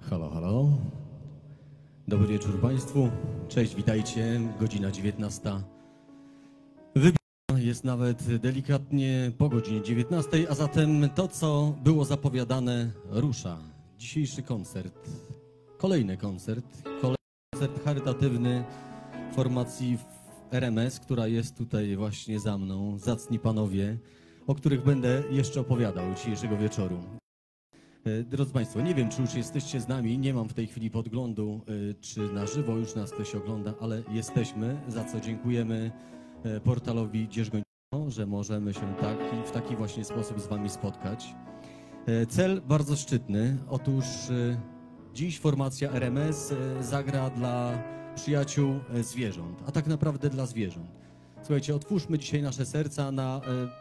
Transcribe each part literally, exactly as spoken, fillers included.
Halo, halo. Dobry wieczór Państwu. Cześć, witajcie. Godzina dziewiętnasta. Wybita jest nawet delikatnie po godzinie dziewiętnastej, a zatem to, co było zapowiadane, rusza. Dzisiejszy koncert, kolejny koncert, kolejny koncert charytatywny formacji R M S, która jest tutaj właśnie za mną, zacni panowie, o których będę jeszcze opowiadał dzisiejszego wieczoru. Drodzy Państwo, nie wiem, czy już jesteście z nami, nie mam w tej chwili podglądu, czy na żywo już nas ktoś ogląda, ale jesteśmy, za co dziękujemy portalowi Dzierżgoń, że możemy się tak i w taki właśnie sposób z Wami spotkać. Cel bardzo szczytny. Otóż dziś formacja R M S zagra dla przyjaciół zwierząt, a tak naprawdę dla zwierząt. Słuchajcie, otwórzmy dzisiaj nasze serca na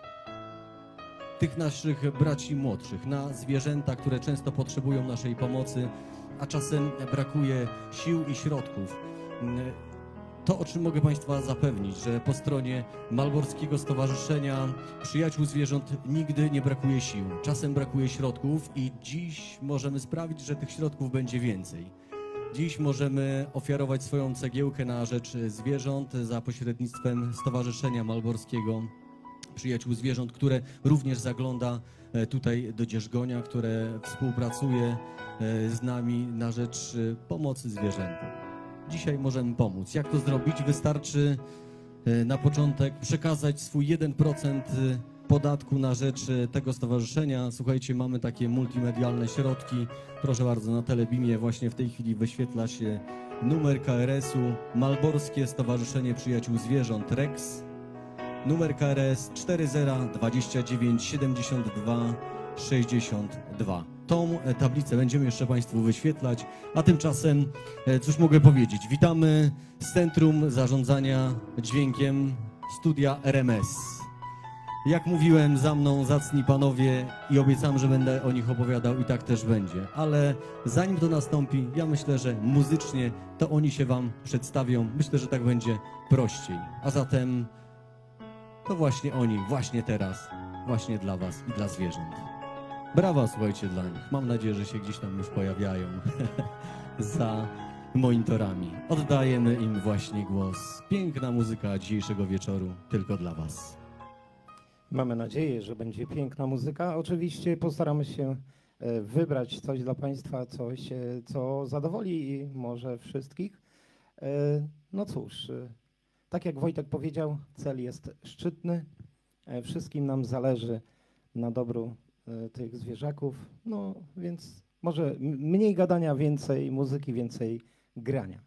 tych naszych braci młodszych, na zwierzęta, które często potrzebują naszej pomocy, a czasem brakuje sił i środków. To, o czym mogę Państwa zapewnić, że po stronie Malborskiego Stowarzyszenia Przyjaciół Zwierząt nigdy nie brakuje sił. Czasem brakuje środków i dziś możemy sprawić, że tych środków będzie więcej. Dziś możemy ofiarować swoją cegiełkę na rzecz zwierząt za pośrednictwem Stowarzyszenia Malborskiego Przyjaciół Zwierząt, które również zagląda tutaj do Dzierżgonia, które współpracuje z nami na rzecz pomocy zwierzętom. Dzisiaj możemy pomóc. Jak to zrobić? Wystarczy na początek przekazać swój jeden procent podatku na rzecz tego stowarzyszenia. Słuchajcie, mamy takie multimedialne środki. Proszę bardzo, na Telebimie właśnie w tej chwili wyświetla się numer K R S u Malborskie Stowarzyszenie Przyjaciół Zwierząt Rex. Numer K R S cztery zero dwadzieścia dziewięć siedemdziesiąt dwa sześćdziesiąt dwa. Tą tablicę będziemy jeszcze Państwu wyświetlać, a tymczasem cóż mogę powiedzieć. Witamy z Centrum Zarządzania Dźwiękiem Studia R M S. Jak mówiłem, za mną zacni panowie i obiecam, że będę o nich opowiadał i tak też będzie. Ale zanim to nastąpi, ja myślę, że muzycznie to oni się Wam przedstawią. Myślę, że tak będzie prościej. A zatem to właśnie oni, właśnie teraz, właśnie dla Was i dla zwierząt. Brawa, słuchajcie, dla nich. Mam nadzieję, że się gdzieś tam już pojawiają za monitorami. Oddajemy im właśnie głos. Piękna muzyka dzisiejszego wieczoru tylko dla Was. Mamy nadzieję, że będzie piękna muzyka. Oczywiście postaramy się wybrać coś dla Państwa, coś, co zadowoli może wszystkich. No cóż, tak jak Wojtek powiedział, cel jest szczytny. Wszystkim nam zależy na dobru tych zwierzaków. No więc może mniej gadania, więcej muzyki, więcej grania.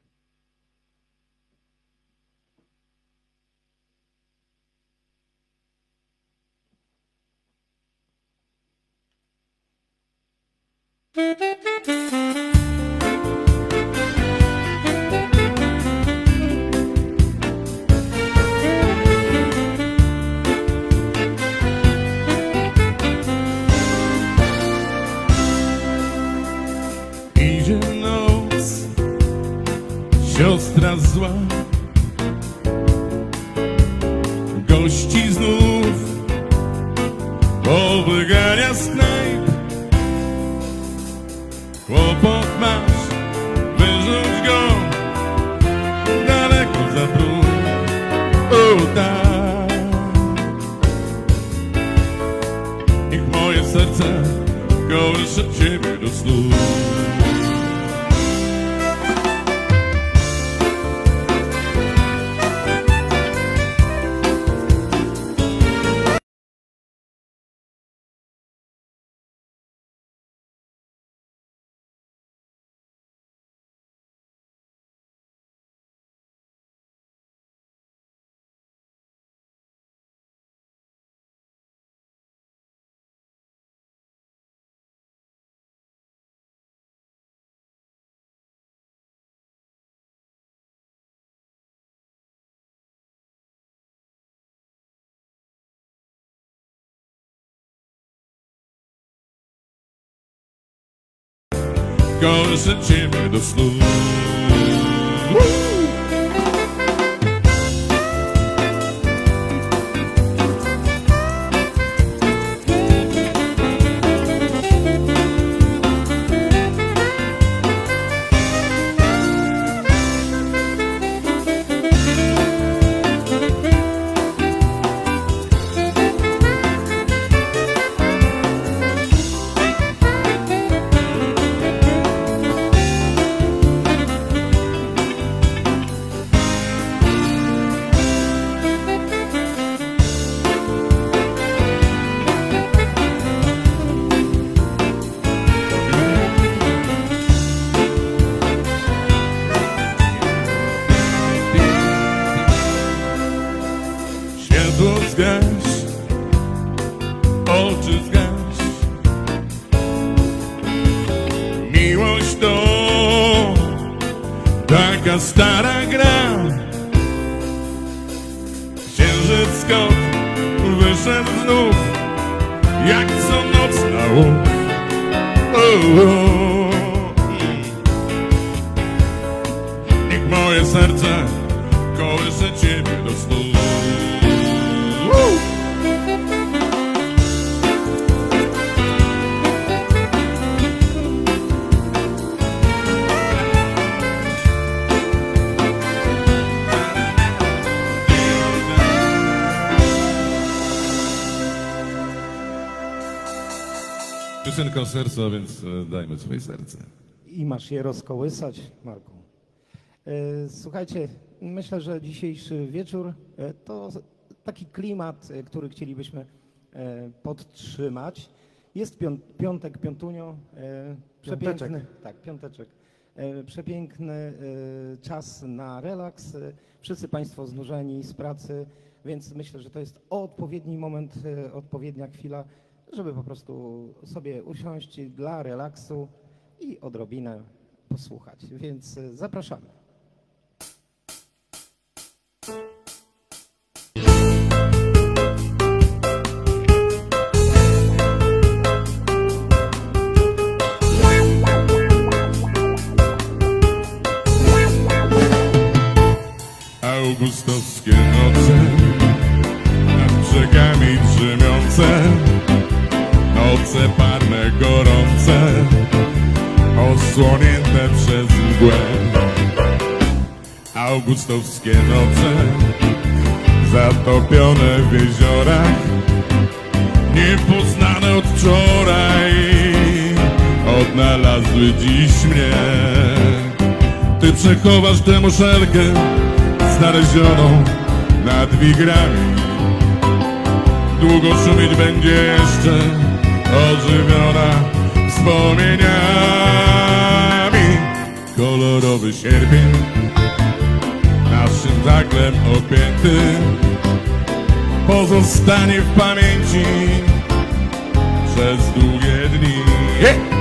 Idzie noc, siostra zła, gości znów powygania z knajp. Kłopot masz, wyrzuć go daleko za bruk. O tak, niech moje serce kołysze ciebie do snu. Kołysze ciebie do snu. moja stara gra. Księżyc Scott wyszedł znów, jak co noc na łuk. Oh, oh. Niech moje serce kołysze ciebie do snu. Uh! Piosenka serca, więc dajmy swoje serce. I masz je rozkołysać, Marku. Słuchajcie, myślę, że dzisiejszy wieczór to taki klimat, który chcielibyśmy podtrzymać. Jest piątek, piątunio, przepiękny, tak, piąteczek. Przepiękny czas na relaks. Wszyscy Państwo znużeni z pracy, więc myślę, że to jest odpowiedni moment, odpowiednia chwila, żeby po prostu sobie usiąść dla relaksu i odrobinę posłuchać. Więc zapraszamy. Augustowskie noce nad brzegami drzemiące, noce parne, gorące, osłonięte przez mgłę. Augustowskie noce zatopione w jeziorach, niepoznane od wczoraj, odnalazły dziś mnie. Ty przechowasz tę muszelkę znalezioną nad wigrami. Długo szumieć będzie jeszcze, ożywiona wspomnieniami. Kolorowy sierpień naszym żaglem opięty pozostanie w pamięci przez długie dni. Yeah!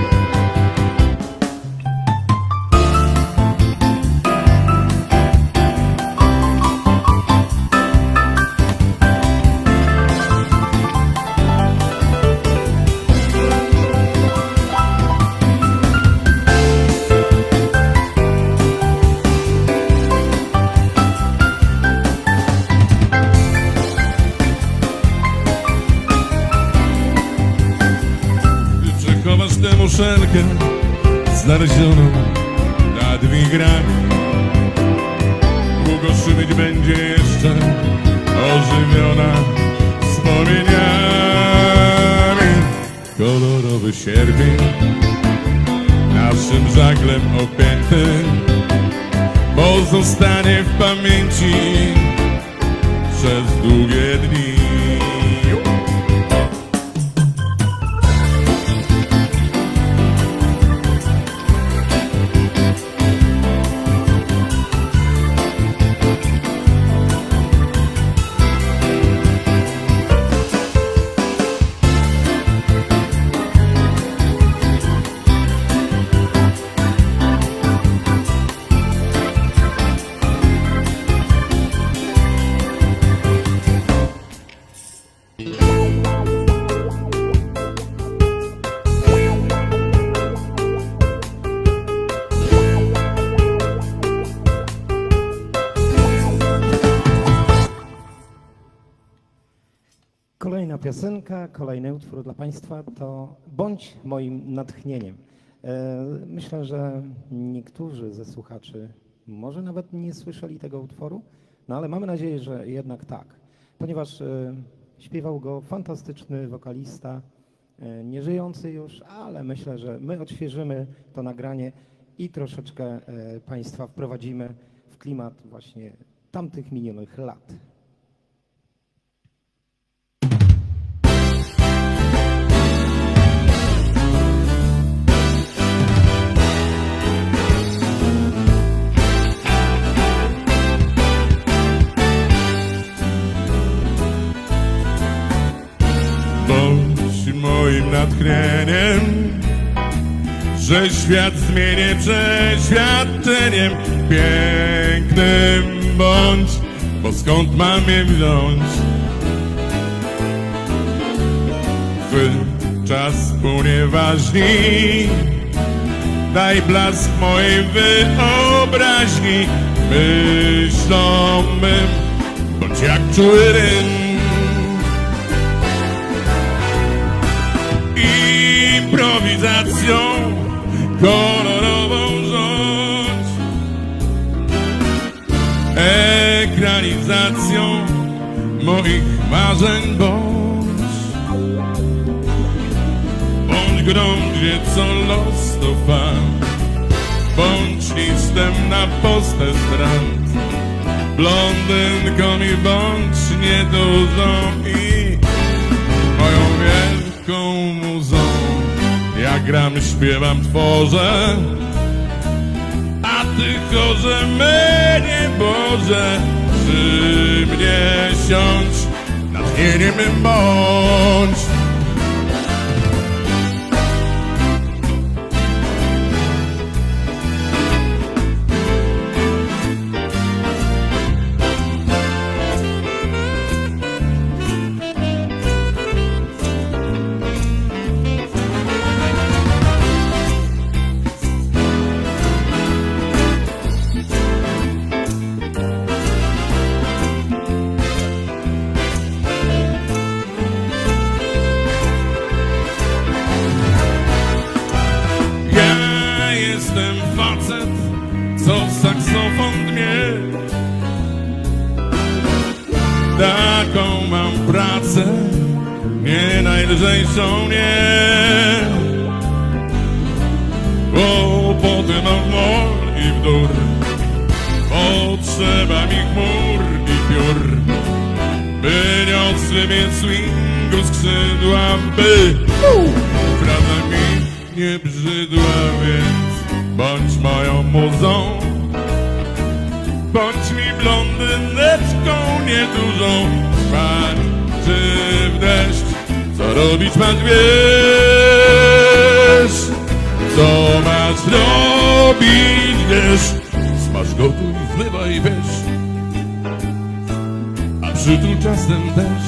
Muszelkę znalezioną nad wigrami. Długo szumieć będzie jeszcze, ożywiona wspomnieniami. Kolorowy sierpień naszym żaglem opięty pozostanie w pamięci przez długie dni. Kolejna piosenka, kolejny utwór dla Państwa to Bądź moim natchnieniem. Myślę, że niektórzy ze słuchaczy może nawet nie słyszeli tego utworu, no ale mamy nadzieję, że jednak tak, ponieważ śpiewał go fantastyczny wokalista, nieżyjący już, ale myślę, że my odświeżymy to nagranie i troszeczkę Państwa wprowadzimy w klimat właśnie tamtych minionych lat. Bądź moim natchnieniem, że świat zmienię przeświadczeniem pięknym bądź, bo skąd mam je wziąć? Chwyt czas unieważni, daj blask mojej wyobraźni, myślą mym, bądź jak czuły ryn. Improwizacją kolorową rzuć, ekranizacją moich marzeń bądź. Bądź grą, gdzie co los to fan, bądź listem na postę stran, blondynką i bądź niedużą i moją wielką muzą. Ja gram, śpiewam, tworzę, a ty chorze mnie, Boże, przy mnie siądź, natchnieniem mym bądź. Taką mam pracę, nie najlżejszą, nie. Bo potem mam w mor i w dur, potrzeba mi chmur i piór, by niosły mnie swingu skrzydła, by fraza mi nie brzydła, więc bądź moją muzą. Bądź mi blondyneczką niedużą, spać czy w deszcz, co robić masz wiesz, co masz robić wiesz, smaż gotuj, zlewaj wiesz, a przytul czasem też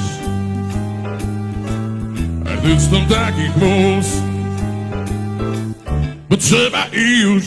artystom takich mus, bo trzeba i już.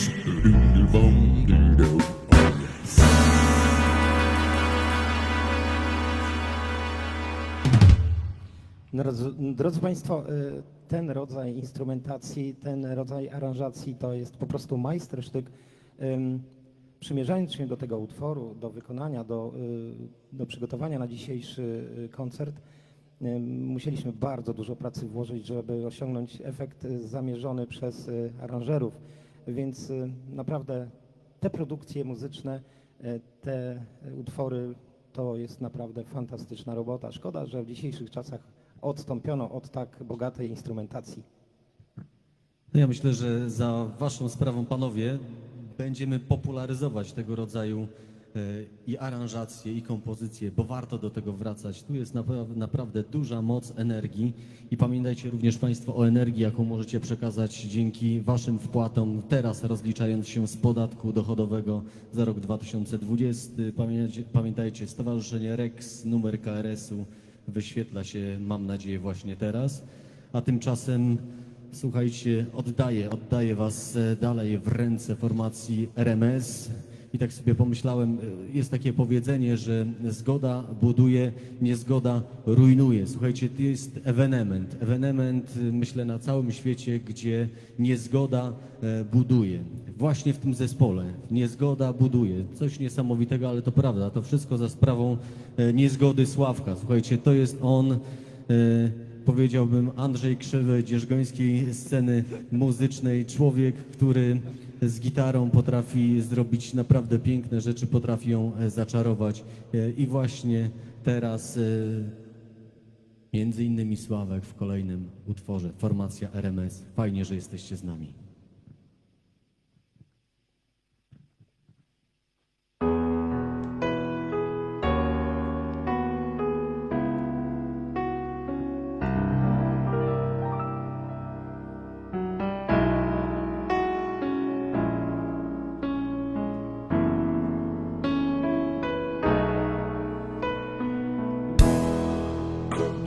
Drodzy, drodzy Państwo, ten rodzaj instrumentacji, ten rodzaj aranżacji to jest po prostu majstersztyk. Przymierzając się do tego utworu, do wykonania, do, do przygotowania na dzisiejszy koncert, musieliśmy bardzo dużo pracy włożyć, żeby osiągnąć efekt zamierzony przez aranżerów. Więc naprawdę te produkcje muzyczne, te utwory to jest naprawdę fantastyczna robota. Szkoda, że w dzisiejszych czasach odstąpiono od tak bogatej instrumentacji. No ja myślę, że za waszą sprawą, panowie, będziemy popularyzować tego rodzaju i aranżacje, i kompozycje, bo warto do tego wracać. Tu jest naprawdę, naprawdę duża moc energii i pamiętajcie również Państwo o energii, jaką możecie przekazać dzięki waszym wpłatom, teraz rozliczając się z podatku dochodowego za rok dwa tysiące dwudziesty. Pamiętajcie, pamiętajcie Stowarzyszenie R E X, numer K R S-u wyświetla się, mam nadzieję, właśnie teraz. A tymczasem, słuchajcie, oddaję, oddaję was dalej w ręce formacji R M S. I tak sobie pomyślałem, jest takie powiedzenie, że zgoda buduje, niezgoda rujnuje. Słuchajcie, to jest ewenement. Ewenement, myślę, na całym świecie, gdzie niezgoda buduje. Właśnie w tym zespole niezgoda buduje. Coś niesamowitego, ale to prawda. To wszystko za sprawą niezgody Sławka. Słuchajcie, to jest on, powiedziałbym, Andrzej Krzywy dzierżgońskiej sceny muzycznej. Człowiek, który z gitarą potrafi zrobić naprawdę piękne rzeczy, potrafi ją zaczarować. I właśnie teraz między innymi Sławek w kolejnym utworze, formacja R M S. Fajnie, że jesteście z nami.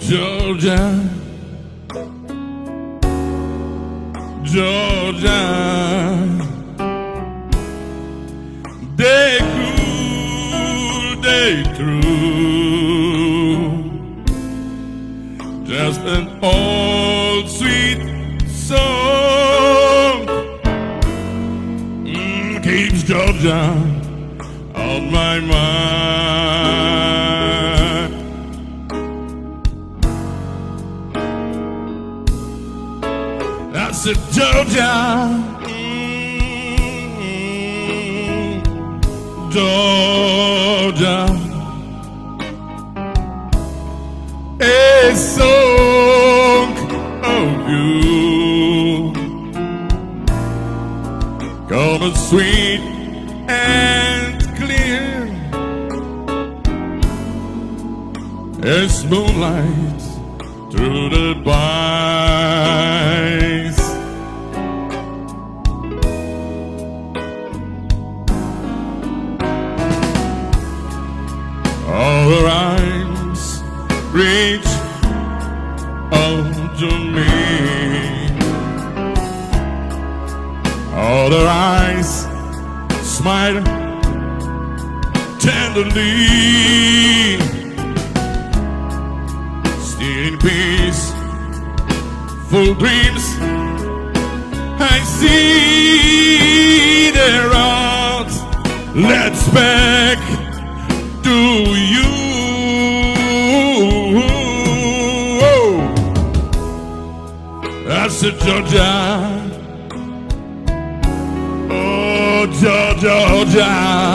Georgia, Georgia, day cool, day true, just an old sweet song mm, keeps Georgia on my mind. I said, Georgia, mm, Georgia, a song of you, gonna sweet and clear as moonlight through the pines. All the rhymes reach out to me. All their eyes smile tenderly, still in peace, full dreams. I see their hearts. Let's back to you. I said, Georgia, oh Georgia,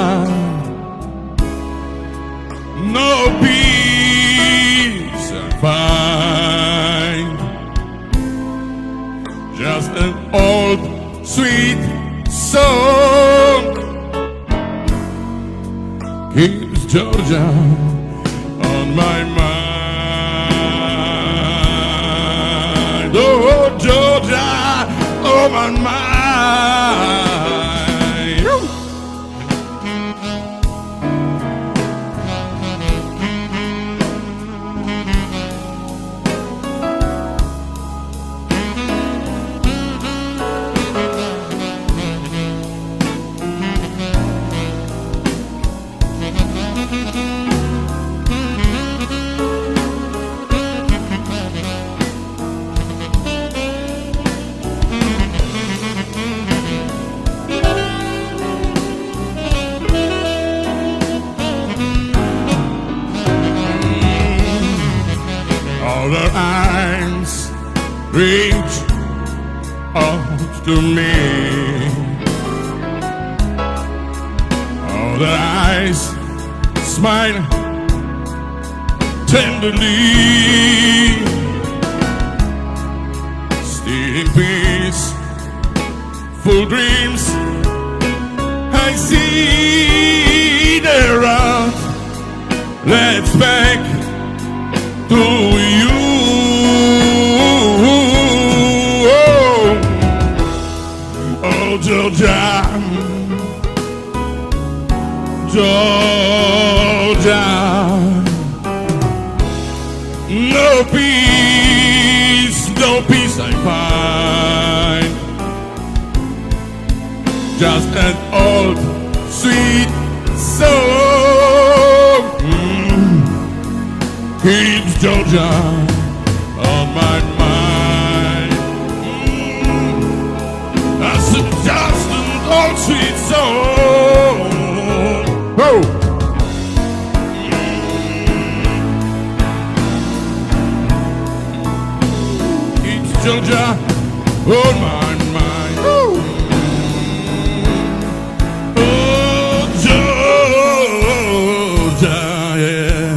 no peace I find, just an old sweet song keeps Georgia on my mind. Oh Georgia, oh my mind. Woo. All their eyes reach out to me. All their eyes smile tenderly, still in peace, full dreams. I see their out. Let's back to you. Oh, oh Georgia, Georgia, no peace, no peace I find, just an old sweet song mm, keeps Georgia on my mind. mm, That's just an old sweet song. Oh. Georgia on my mind. Woo. Oh, Georgia, yeah.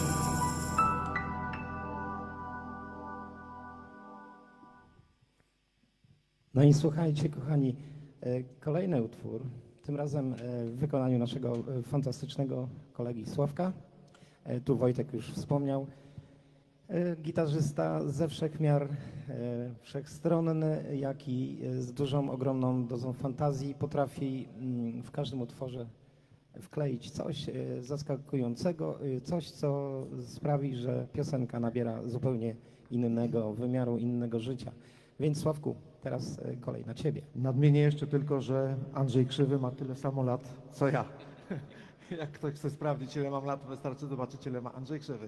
No i słuchajcie, kochani, e, kolejny utwór, tym razem e, w wykonaniu naszego e, fantastycznego kolegi Sławka. E, Tu Wojtek już wspomniał. E, Gitarzysta ze wszechmiar, e, wszechstronny, jak i e, z dużą, ogromną dozą fantazji potrafi mm, w każdym utworze wkleić coś e, zaskakującego, e, coś, co sprawi, że piosenka nabiera zupełnie innego wymiaru, innego życia. Więc Sławku, teraz e, kolej na ciebie. Nadmienię jeszcze tylko, że Andrzej Krzywy ma tyle samo lat, co ja. Jak ktoś chce sprawdzić, ile mam lat, wystarczy zobaczyć, ile ma Andrzej Krzywy.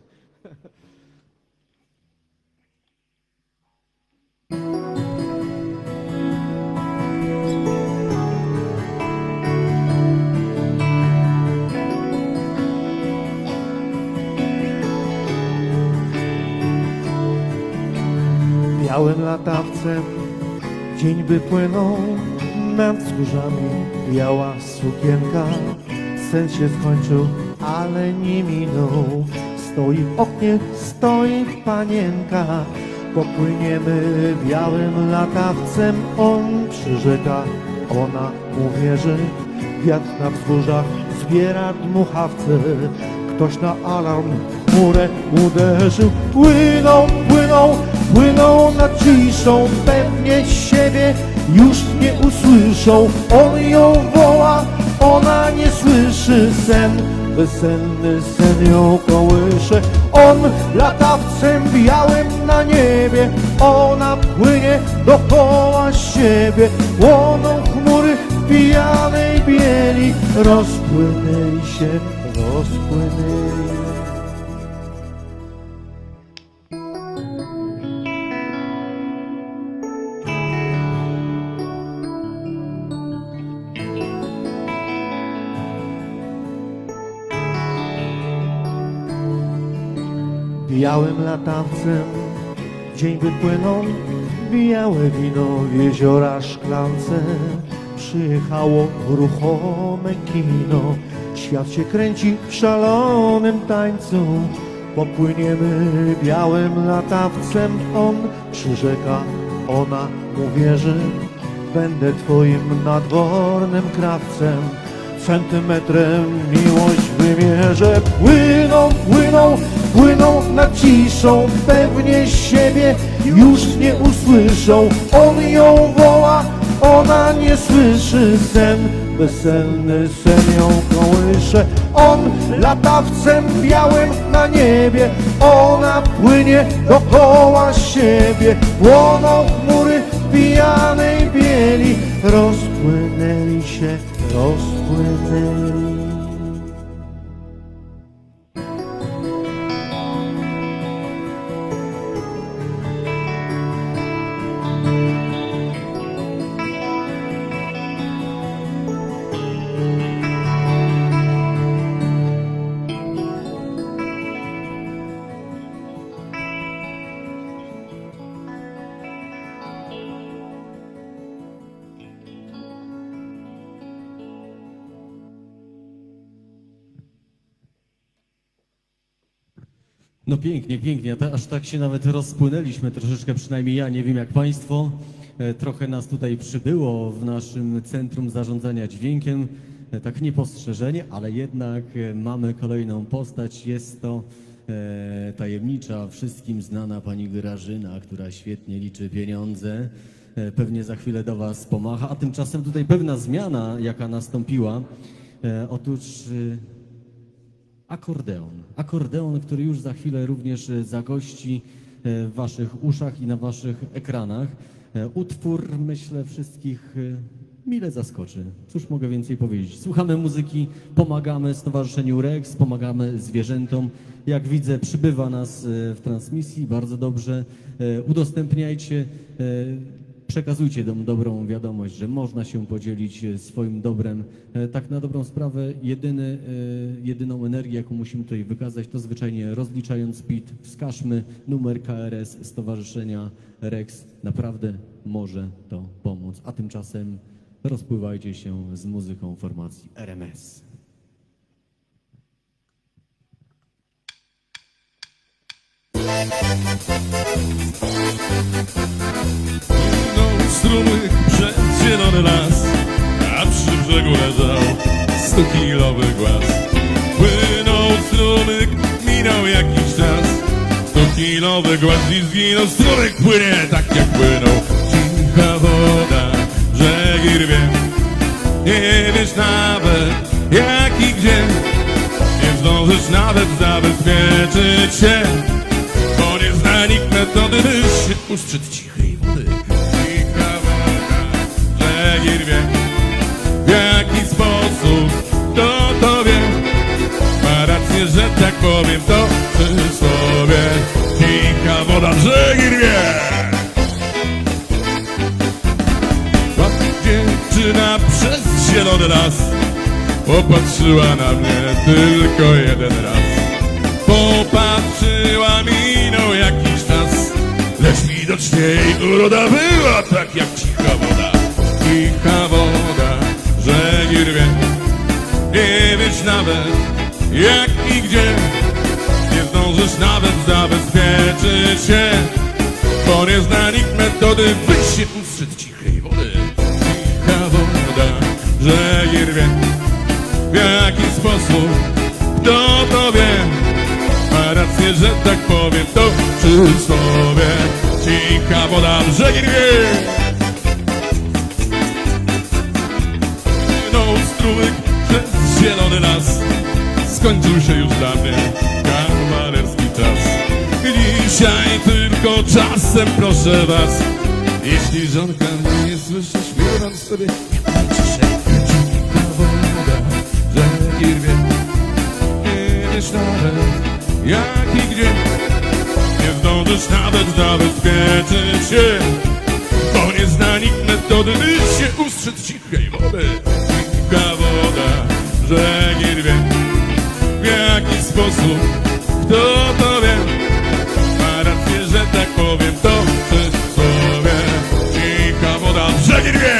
Białym latawcem dzień by płynął nad wzgórzami, biała sukienka, sen się skończył, ale nie minął. Stoi w oknie, stoi panienka, popłyniemy białym latawcem. On przyrzeka, ona mu wierzy, wiatr na wzgórzach zbiera dmuchawce. Ktoś na alarm chmurę uderzył, płyną, płyną, płyną nad ciszą, pewnie siebie już nie usłyszą. On ją woła, ona nie słyszy, sen, bezsenny sen ją kołysze. On latawcem białym na niebie, ona płynie dookoła siebie. Łoną chmury w pijanej bieli, rozpłynęli się, rozpłynęli. Białym latawcem dzień wypłynął, białe wino w jeziora szklance. Przyjechało ruchome kino, świat się kręci w szalonym tańcu. Popłyniemy białym latawcem, on przyrzeka, ona mu wierzy. Będę twoim nadwornym krawcem, centymetrem miłość wymierzę. Płyną, płyną, płyną nad ciszą, pewnie siebie już nie usłyszą. On ją woła, ona nie słyszy, sen, bezsenny sen ją kołysze. On latawcem białym na niebie, ona płynie dookoła siebie. Płoną chmury w pijanej bieli, rozpłynęli się, rozpłynęli. No pięknie, pięknie. Aż tak się nawet rozpłynęliśmy troszeczkę, przynajmniej ja, nie wiem jak Państwo. Trochę nas tutaj przybyło w naszym Centrum Zarządzania Dźwiękiem. Tak niepostrzeżenie, ale jednak mamy kolejną postać. Jest to e, tajemnicza, wszystkim znana pani Grażyna, która świetnie liczy pieniądze. E, pewnie za chwilę do Was pomacha. A tymczasem tutaj pewna zmiana, jaka nastąpiła. E, otóż... E, Akordeon. Akordeon, który już za chwilę również zagości w Waszych uszach i na Waszych ekranach. Utwór, myślę, wszystkich mile zaskoczy. Cóż mogę więcej powiedzieć? Słuchamy muzyki, pomagamy Stowarzyszeniu Rex, pomagamy zwierzętom. Jak widzę, przybywa nas w transmisji, bardzo dobrze. Udostępniajcie, przekazujcie tą dobrą wiadomość, że można się podzielić swoim dobrem. Tak na dobrą sprawę, jedyny, jedyną energię, jaką musimy tutaj wykazać, to zwyczajnie rozliczając P I T, wskażmy numer K R S Stowarzyszenia Rex. Naprawdę może to pomóc. A tymczasem rozpływajcie się z muzyką formacji R M S. Płynął strumyk przez zielony las, a przy brzegu leżał stukilowy głaz. Płynął strumyk, minął jakiś czas, stukilowy głaz i zginął. Strumyk płynie tak jak płynął, cicha woda, brzegi rwie. Nie wiesz nawet, jaki gdzie nie zdążysz nawet zabezpieczyć się, bo nie zna nikt metody, by się ustrzec cichej wody. Cicha woda, brzegi rwie, w jaki sposób kto to wie. Ma rację, że tak powiem to przysłowie. Cicha woda, brzegi rwie. Dziewczyna przez zielony las popatrzyła na mnie tylko jeden raz. Popatrzyła, minął jakiś czas, lecz widocznie jej uroda była tak jak cicha woda. Cicha woda, brzegi rwie, nie wiesz nawet jak i gdzie, nie zdążysz nawet zabezpieczyć się, bo nie zna nikt metody, by się ustrzec cichej wody. Cicha woda, brzegi rwie, w jaki sposób kto to wie. Ma rację, że tak powiem to przysłowie. Cicha woda, brzegi rwie. Płynął strumyk przez zielony las, skończył się już dla mnie kawalerski czas. Dzisiaj tylko czasem proszę was, jeśli żonka mnie nie słyszy, śpiewam sobie ciszej. Cicha woda, brzegi rwie, nie wiesz nawet jak i gdzie, nie zdążysz nawet zabezpieczyć się, bo nie zna nikt metody, by się ustrzec cichej wody. Cicha woda, brzegi rwie, w jaki sposób kto to wie. Ma rację, że tak powiem to przysłowie. Cicha woda, brzegi rwie.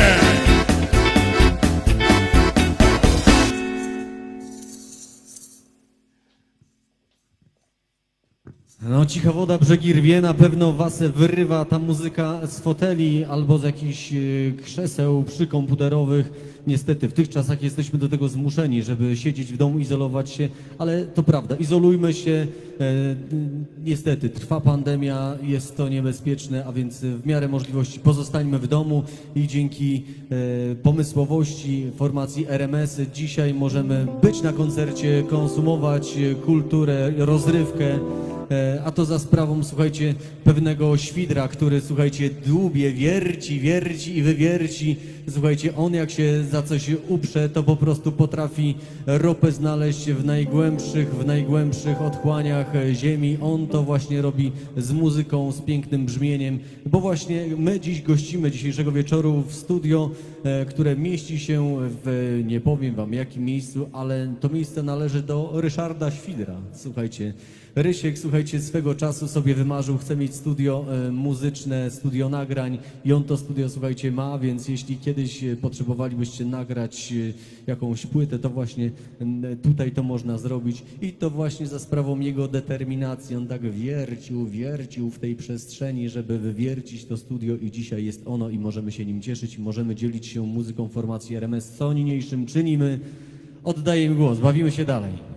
No, cicha woda, brzegi rwie, na pewno was wyrywa ta muzyka z foteli albo z jakichś krzeseł przykomputerowych. Niestety w tych czasach jesteśmy do tego zmuszeni, żeby siedzieć w domu, izolować się, ale to prawda, izolujmy się. E, niestety trwa pandemia, jest to niebezpieczne, a więc w miarę możliwości pozostańmy w domu i dzięki e, pomysłowości formacji R M S dzisiaj możemy być na koncercie, konsumować kulturę, rozrywkę. A to za sprawą, słuchajcie, pewnego świdra, który, słuchajcie, dłubie, wierci, wierci i wywierci. Słuchajcie, on jak się za coś uprze, to po prostu potrafi ropę znaleźć w najgłębszych, w najgłębszych otchłaniach ziemi. On to właśnie robi z muzyką, z pięknym brzmieniem, bo właśnie my dziś gościmy dzisiejszego wieczoru w studio, które mieści się w, nie powiem wam jakim miejscu, ale to miejsce należy do Ryszarda Świdra. Słuchajcie, Rysiek, słuchajcie, swego czasu sobie wymarzył, chce mieć studio e, muzyczne, studio nagrań i on to studio, słuchajcie, ma, więc jeśli kiedyś potrzebowalibyście nagrać e, jakąś płytę, to właśnie e, tutaj to można zrobić i to właśnie za sprawą jego determinacji. On tak wiercił, wiercił w tej przestrzeni, żeby wywiercić to studio i dzisiaj jest ono i możemy się nim cieszyć i możemy dzielić się muzyką formacji R M S. Co niniejszym czynimy? Oddaję im głos, bawimy się dalej.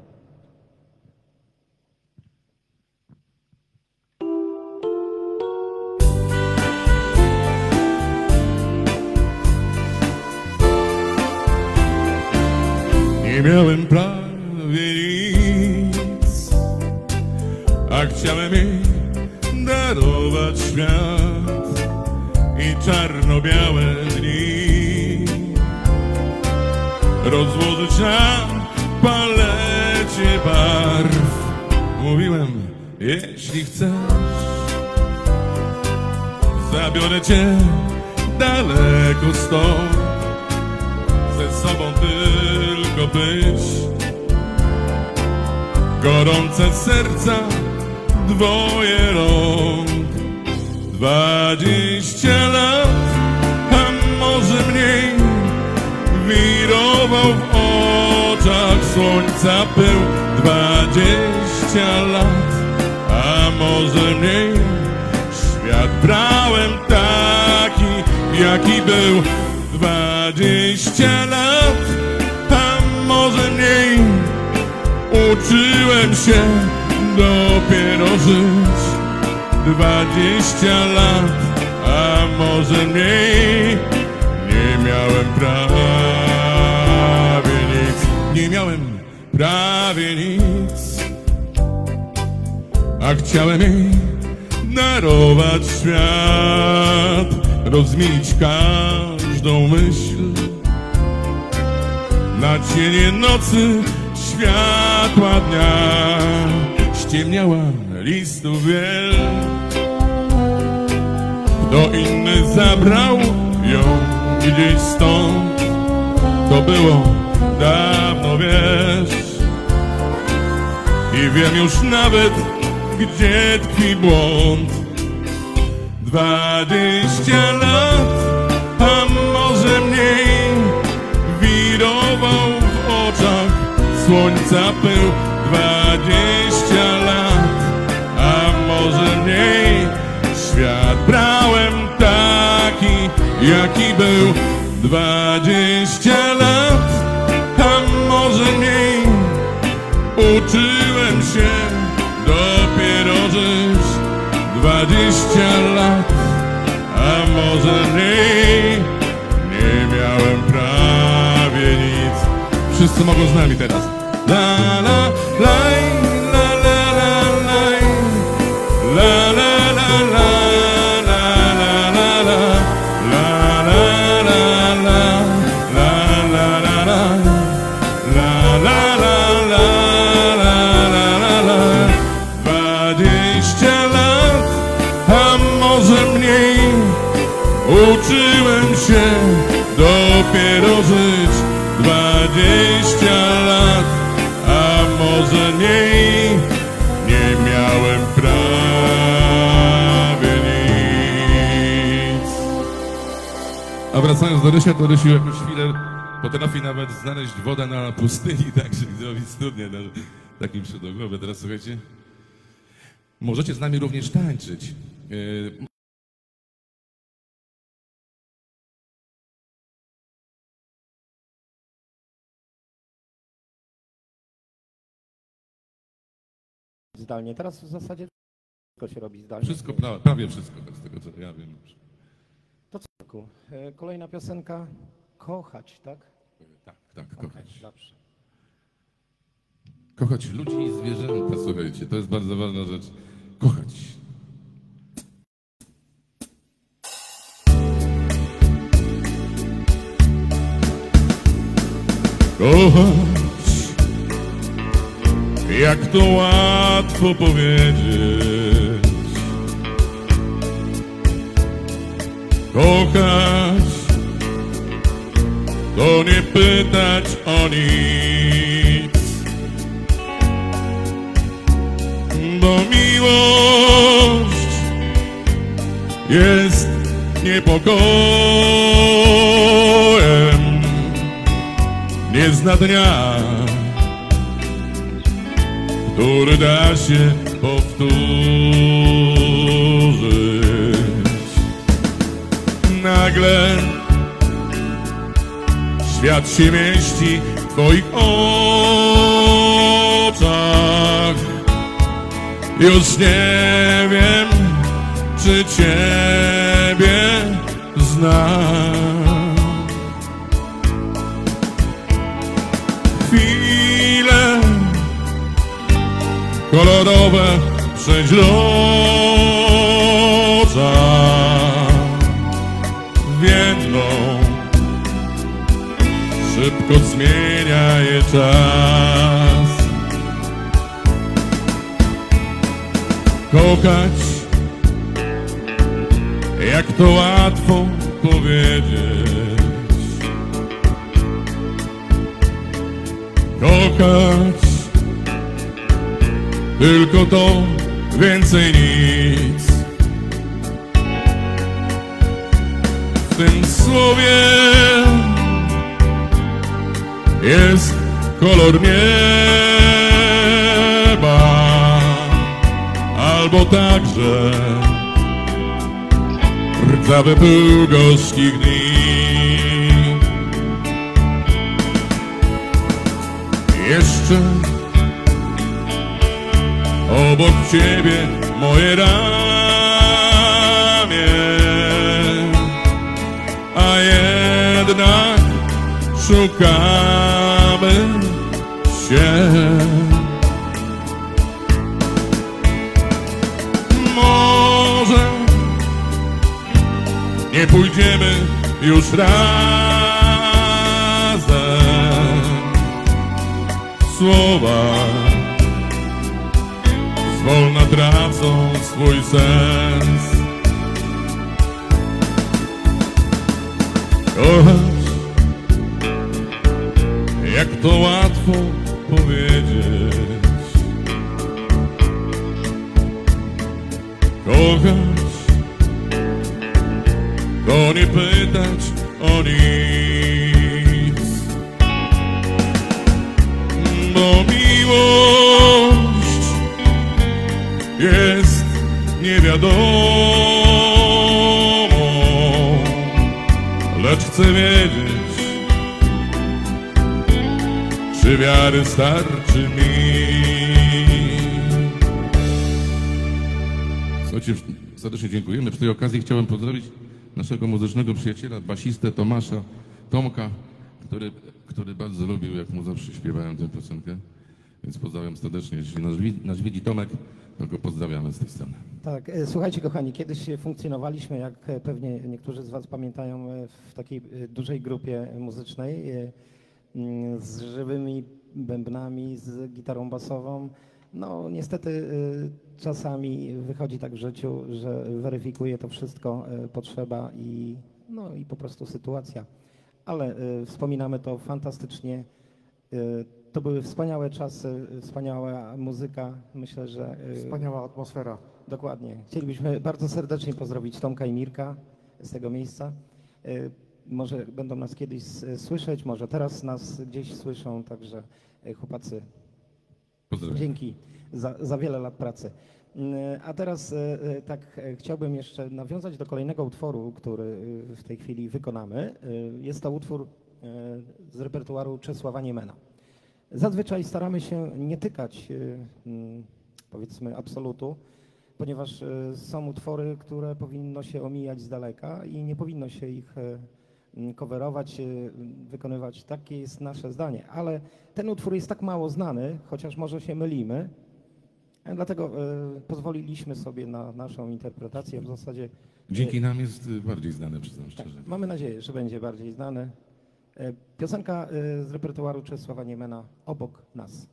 Nie miałem prawie nic, a chciałem jej darować świat i czarno-białe dni rozłożyć na palecie barw. Mówiłem, jeśli chcesz, zabiorę cię daleko stąd, ze sobą tylko być. Gorące serca, dwoje rąk. Dwadzieścia lat, a może mniej, wirował w oczach słońca pył. Dwadzieścia lat, a może mniej, świat brałem taki, jaki był. Dwadzieścia lat, a może mniej, uczyłem się dopiero żyć. Dwadzieścia lat, a może mniej, nie miałem prawie nic. nie miałem prawie nic, a chciałem jej darować świat, rozmienić każdą myśl na cienie nocy, światła dnia. Ściemniała listów wiel, kto inny zabrał ją gdzieś stąd. To było dawno, wiesz, i wiem już nawet, gdzie tkwi błąd. Dwadzieścia lat, a może mniej, wirował w oczach słońca pył. Dwadzieścia lat, a może mniej, świat brałem taki, jaki był. Dwadzieścia lat, a może mniej, uczyłem się dopiero żyć. Dwadzieścia lat, a może mniej, nie miałem prawie nic. Wszyscy mogą z nami teraz. La la laj, la la la laj, la la la la, la la la la, la la la la, la la la la, la la la la, la la la. Dwadzieścia lat, a może mniej, uczyłem się dopiero żyć. Dwadzieścia lat, a może mniej, nie miałem prawie nic. A wracając do Rysia, to Rysiu jakąś chwilę potrafi nawet znaleźć wodę na pustyni, tak, żeby zrobić studnię na takim przedogłowie. Teraz słuchajcie, możecie z nami również tańczyć. Yy, Zdalnie. Teraz w zasadzie wszystko się robi zdalnie. Wszystko, pra, prawie wszystko, z tego co ja wiem. To co? E, Kolejna piosenka. Kochać, tak? Tak, tak, Okej, kochać. dobrze. Kochać ludzi i zwierzęta, słuchajcie, to jest bardzo ważna rzecz. Kochać. Kochać, jak to łatwo powiedzieć. Kochać, to nie pytać o nic, bo miłość jest niepokojem, nie zna dnia, który da się powtórzyć. Nagle świat się mieści w twoich oczach. Już nie wiem, czy ciebie znam. Chwile kolorowe przeźroca więdną, szybko zmienia je czas. Kochać, jak to łatwo powiedzieć. Kochać, tylko to, więcej nic. W tym słowie jest kolor nieba, albo także rdzawy pył gorzkich dni. Jeszcze obok ciebie moje ramię, a jednak szukamy się. Może nie pójdziemy już razem. Słowa zwolna tracą swój sens. Kochać, jak to łatwo powiedzieć. Kochać, to nie pytać o nic. Bo miłość jest niewiadomą, lecz chcę wiedzieć, czy wiary starczy mi. Słuchajcie, serdecznie dziękujemy. Przy tej okazji chciałem pozdrowić naszego muzycznego przyjaciela, basistę Tomasza, Tomka, który, który bardzo lubił, jak mu zawsze śpiewałem tę piosenkę. Więc pozdrawiam serdecznie. Jeśli nas, nas widzi Tomek, to go pozdrawiamy z tej strony. Tak, e, słuchajcie kochani, kiedyś funkcjonowaliśmy, jak e, pewnie niektórzy z was pamiętają, e, w takiej e, dużej grupie muzycznej e, m, z żywymi bębnami, z gitarą basową. No niestety e, czasami wychodzi tak w życiu, że weryfikuje to wszystko e, potrzeba i, no, i po prostu sytuacja. Ale e, wspominamy to fantastycznie. E, To były wspaniałe czasy, wspaniała muzyka. Myślę, że... Wspaniała atmosfera. Dokładnie. Chcielibyśmy bardzo serdecznie pozdrowić Tomka i Mirka z tego miejsca. Może będą nas kiedyś słyszeć, może teraz nas gdzieś słyszą, także chłopacy, Pozdrawiam. dzięki za, za wiele lat pracy. A teraz tak chciałbym jeszcze nawiązać do kolejnego utworu, który w tej chwili wykonamy. Jest to utwór z repertuaru Czesława Niemena. Zazwyczaj staramy się nie tykać, powiedzmy, absolutu, ponieważ są utwory, które powinno się omijać z daleka i nie powinno się ich coverować, wykonywać. Takie jest nasze zdanie. Ale ten utwór jest tak mało znany, chociaż może się mylimy, dlatego pozwoliliśmy sobie na naszą interpretację. W zasadzie Dzięki nam jest bardziej znany, przyznam szczerze. tak, mamy nadzieję, że będzie bardziej znany. Piosenka z repertuaru Czesława Niemena, Obok nas.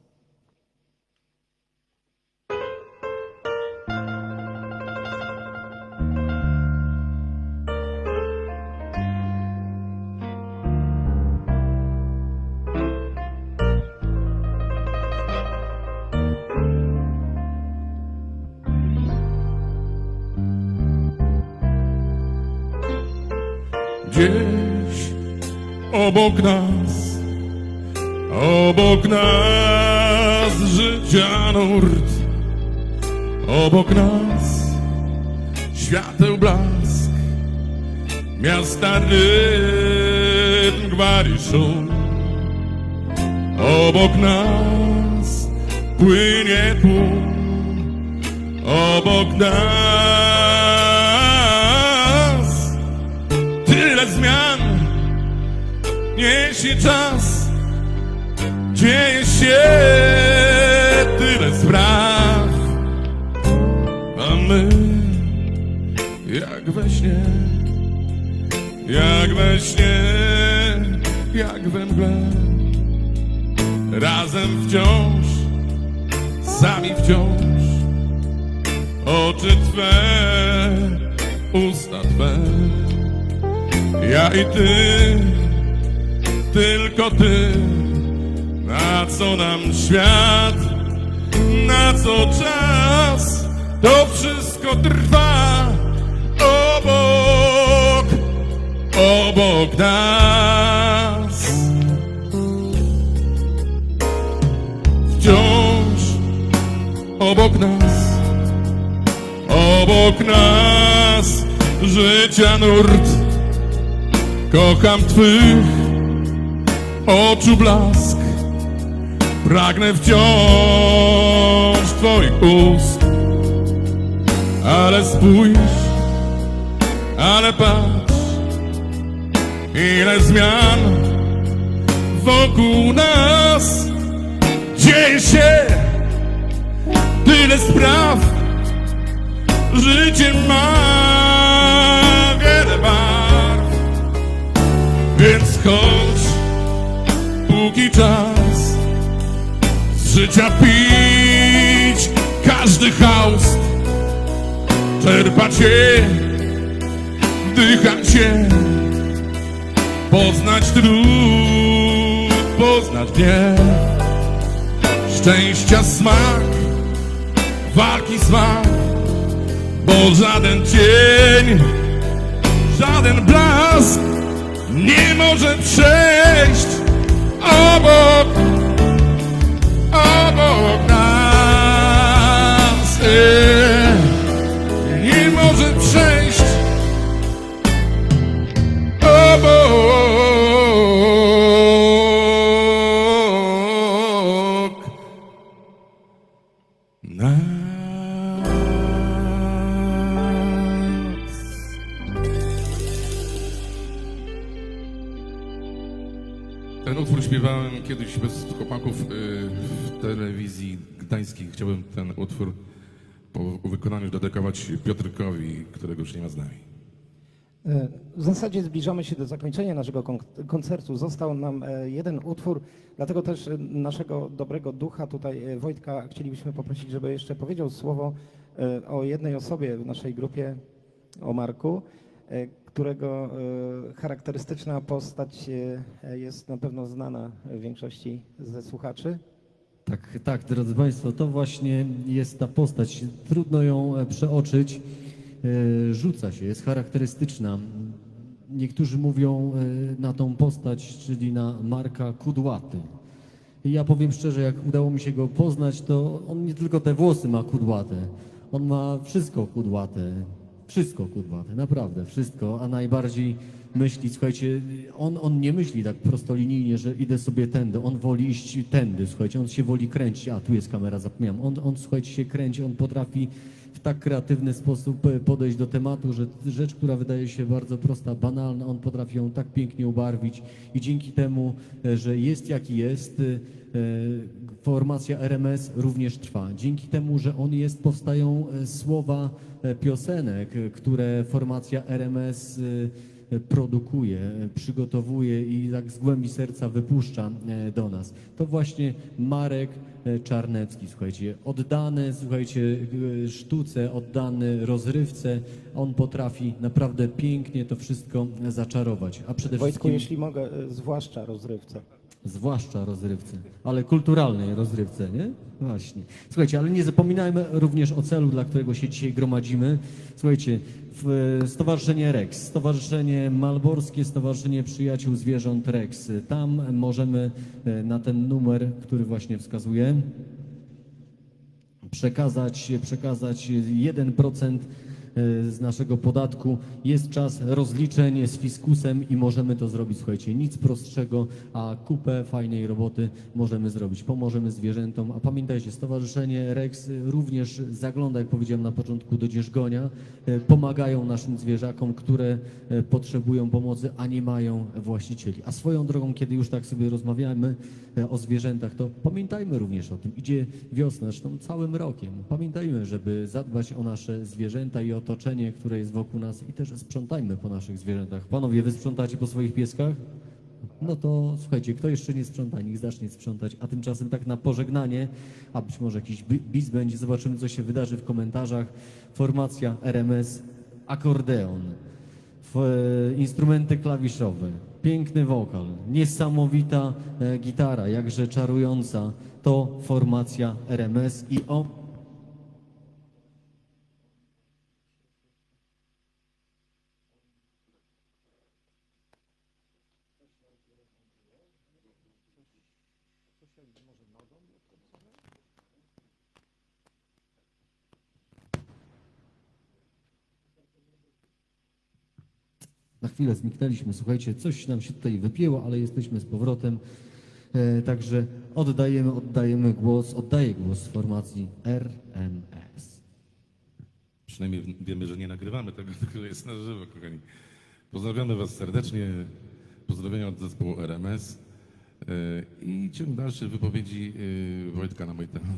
Gdzieś obok nas, obok nas życia nurt, obok nas świateł blask, miasta rytm, gwar i szum. Obok nas płynie tłum, obok nas tyle zmian niesie czas, dzieje się tyle spraw, a my jak we śnie, jak we śnie, jak we mgle, razem wciąż, sami wciąż, oczy Twe, usta Twe, ja i Ty, tylko Ty. Na co nam świat, na co czas, to wszystko trwa obok, obok nas. Wciąż obok nas, obok nas życia nurt. Kocham Twych oczu blask, pragnę wciąż Twoich ust. Ale spójrz, ale patrz, ile zmian wokół nas, się tyle spraw. Życie ma wiele barw, więc chodź, póki czas, z życia pić każdy haust, czerpać je, wdychać je, poznać trud, poznać gniew, szczęścia smak, walki smak, bo żaden cień, żaden blask nie może przejść obok, obok nas. Nie, nie może przejść obok nas. Ten utwór śpiewałem kiedyś bez chłopaków y, w telewizji gdańskiej. Chciałbym ten utwór po wykonaniu dedykować Piotrkowi, którego już nie ma z nami. W zasadzie zbliżamy się do zakończenia naszego kon- koncertu. Został nam e, jeden utwór, dlatego też e, naszego dobrego ducha tutaj, e, Wojtka, chcielibyśmy poprosić, żeby jeszcze powiedział słowo e, o jednej osobie w naszej grupie, o Marku, e, którego e, charakterystyczna postać e, jest na pewno znana większości ze słuchaczy. Tak, tak, drodzy Państwo, to właśnie jest ta postać. Trudno ją e, przeoczyć. E, Rzuca się, jest charakterystyczna. Niektórzy mówią e, na tą postać, czyli na Marka Kudłaty. I ja powiem szczerze, jak udało mi się go poznać, to on nie tylko te włosy ma kudłate, on ma wszystko kudłate. Wszystko kudłate, naprawdę, wszystko, a najbardziej myśli, słuchajcie, on, on nie myśli tak prostolinijnie, że idę sobie tędy, on woli iść tędy, słuchajcie, on się woli kręcić, a tu jest kamera, zapomniałem, on, on słuchajcie, się kręci, on potrafi w tak kreatywny sposób podejść do tematu, że rzecz, która wydaje się bardzo prosta, banalna, on potrafi ją tak pięknie ubarwić i dzięki temu, że jest jaki jest, formacja R M S również trwa. Dzięki temu, że on jest, powstają słowa piosenek, które formacja R M S produkuje, przygotowuje i tak z głębi serca wypuszcza do nas. To właśnie Marek Czarnecki, słuchajcie, oddany, słuchajcie, sztuce, oddany rozrywce, on potrafi naprawdę pięknie to wszystko zaczarować. A przede Wojtku, wszystkim... jeśli mogę, zwłaszcza rozrywce. Zwłaszcza rozrywce, ale kulturalnej rozrywce, nie? Właśnie. Słuchajcie, ale nie zapominajmy również o celu, dla którego się dzisiaj gromadzimy. Słuchajcie, w Stowarzyszenie Rex, Stowarzyszenie Malborskie, Stowarzyszenie Przyjaciół Zwierząt Rex. Tam możemy na ten numer, który właśnie wskazuję, przekazać, przekazać jeden procent z naszego podatku. Jest czas rozliczeń z fiskusem i możemy to zrobić, słuchajcie, nic prostszego, a kupę fajnej roboty możemy zrobić. Pomożemy zwierzętom, a pamiętajcie, Stowarzyszenie Rex również zagląda, jak powiedziałem na początku, do Dzierżgonia, pomagają naszym zwierzakom, które potrzebują pomocy, a nie mają właścicieli. A swoją drogą, kiedy już tak sobie rozmawiamy o zwierzętach, to pamiętajmy również o tym. Idzie wiosna, zresztą całym rokiem. Pamiętajmy, żeby zadbać o nasze zwierzęta i otoczenie, które jest wokół nas, i też sprzątajmy po naszych zwierzętach. Panowie, wy sprzątacie po swoich pieskach? No to słuchajcie, kto jeszcze nie sprząta, niech zacznie sprzątać, a tymczasem tak na pożegnanie, a być może jakiś bis będzie, zobaczymy, co się wydarzy w komentarzach. Formacja R M S, akordeon, instrumenty klawiszowe, piękny wokal, niesamowita e, gitara, jakże czarująca, to formacja R M S i o... Na chwilę zniknęliśmy, słuchajcie, coś nam się tutaj wypięło, ale jesteśmy z powrotem. E, także oddajemy, oddajemy głos, oddaję głos formacji R M S. Przynajmniej wiemy, że nie nagrywamy tego, tylko jest na żywo, kochani. Pozdrawiamy Was serdecznie. Pozdrowienia od zespołu R M S. I ciąg dalszy wypowiedzi Wojtka na mój temat.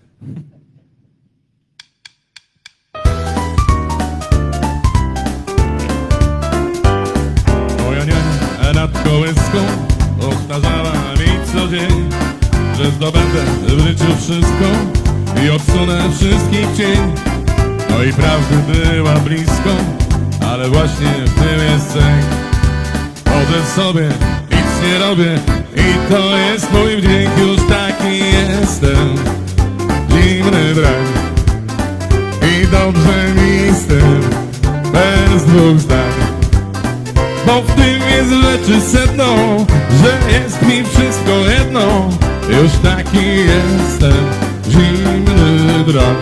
Moja nie nad kołyską powtarzała mi co dzień, że zdobędę w życiu wszystko i odsunę wszystkich cień. No i prawdy była blisko, ale właśnie w tym jest cel. Chodzę sobie, nic nie robię i to jest mój wdzięk, już taki jestem. Zimny drań i dobrze mi z tym, bez dwóch zdań. Bo w tym jest rzeczy sedno, że jest mi wszystko jedno. Już taki jestem, zimny drań.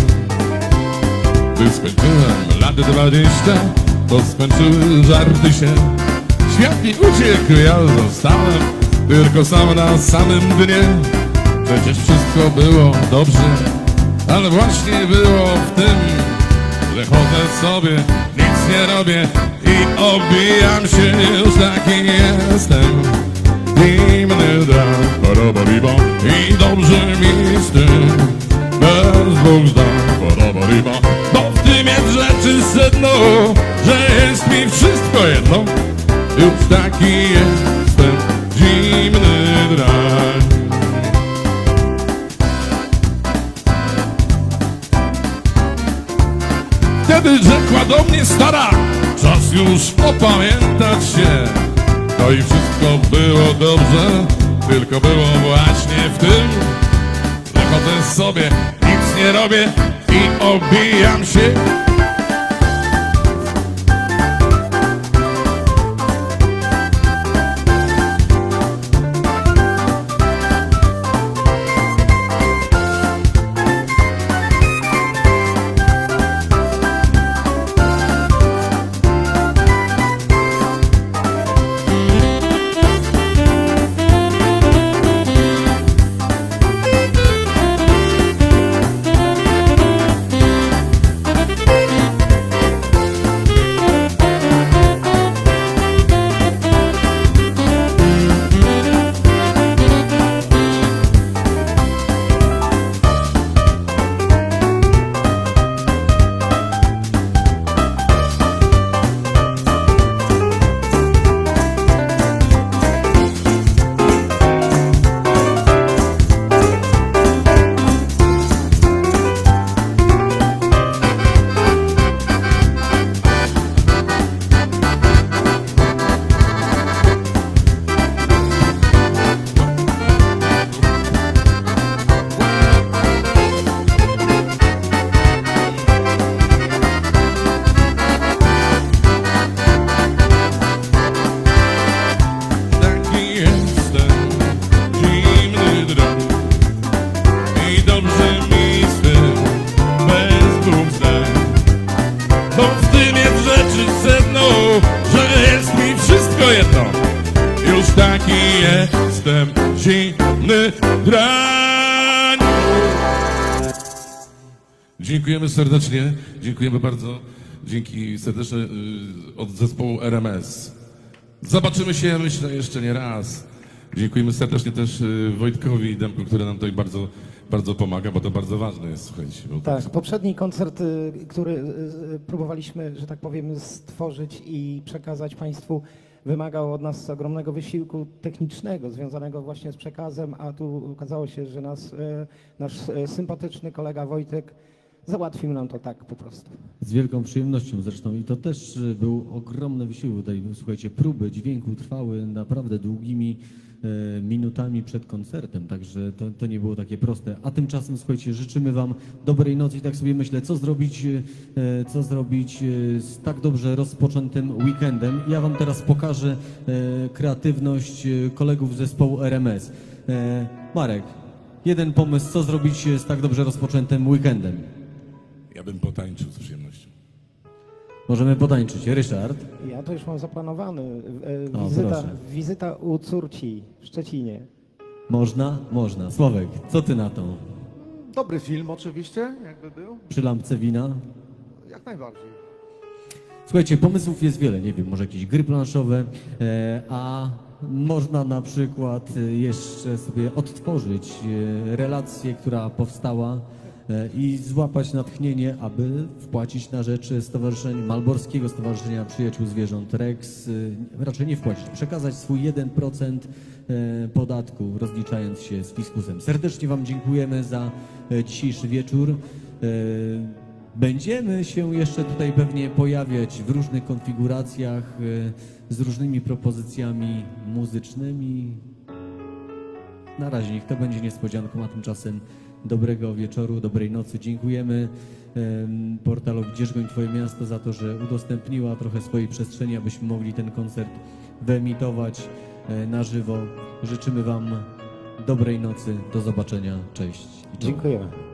Gdy skończyłem lat dwadzieścia, to skończyły żarty się. Świat mi uciekł, ja zostałem tylko sam na samym dnie. Przecież wszystko było dobrze, ale właśnie było w tym, że chodzę sobie, nic nie robię i obijam się, już taki jestem. Zimny drań, podoba i dobrze mi z tym, bez dwóch zdań, podoba bo w tym jest rzeczy sedno, że jest mi wszystko jedno. Już taki jestem, zimny drań. Wtedy rzekła do mnie stara, czas już opamiętać się. No i wszystko było dobrze, tylko było właśnie w tym, że chodzę sobie, nic nie robię i obijam się. Jestem zimny drań. Dziękujemy serdecznie, dziękujemy bardzo. Dzięki serdeczne od zespołu R M S. Zobaczymy się, myślę, jeszcze nie raz. Dziękujemy serdecznie też Wojtkowi i Demku, który nam tutaj bardzo, bardzo pomaga, bo to bardzo ważne jest, słuchajcie. Bo tak, tak, poprzedni koncert, który próbowaliśmy, że tak powiem, stworzyć i przekazać Państwu, wymagał od nas ogromnego wysiłku technicznego związanego właśnie z przekazem, a tu okazało się, że nas, nasz sympatyczny kolega Wojtek załatwił nam to tak po prostu. Z wielką przyjemnością zresztą i to też był ogromny wysiłek. Tutaj, słuchajcie, próby dźwięku trwały naprawdę długimi e, minutami przed koncertem, także to, to nie było takie proste. A tymczasem, słuchajcie, życzymy Wam dobrej nocy i tak sobie myślę, co zrobić, e, co zrobić e, z tak dobrze rozpoczętym weekendem. Ja Wam teraz pokażę e, kreatywność kolegów z zespołu R M S. E, Marek, jeden pomysł, co zrobić z tak dobrze rozpoczętym weekendem? Ja bym potańczył z przyjemnością. Możemy potańczyć. Ryszard? Ja to już mam zaplanowany. E, O, wizyta, proszę. wizyta u córci w Szczecinie. Można? Można. Sławek, co ty na to? Dobry film oczywiście, jakby był. Przy lampce wina? Jak najbardziej. Słuchajcie, pomysłów jest wiele, nie wiem, może jakieś gry planszowe, e, a można na przykład y, jeszcze sobie odtworzyć y, relację, która powstała y, i złapać natchnienie, aby wpłacić na rzecz Stowarzyszenia Malborskiego Stowarzyszenia Przyjaciół Zwierząt Rex, y, raczej nie wpłacić, przekazać swój jeden procent y, podatku, rozliczając się z fiskusem. Serdecznie Wam dziękujemy za y, dzisiejszy wieczór. Y, Będziemy się jeszcze tutaj pewnie pojawiać w różnych konfiguracjach, y, z różnymi propozycjami muzycznymi. Na razie niech to będzie niespodzianką, a tymczasem dobrego wieczoru, dobrej nocy. Dziękujemy em, portalowi Dzierżgoń Twoje Miasto za to, że udostępniła trochę swojej przestrzeni, abyśmy mogli ten koncert wyemitować e, na żywo. Życzymy Wam dobrej nocy, do zobaczenia, cześć. I czołem. Dziękujemy.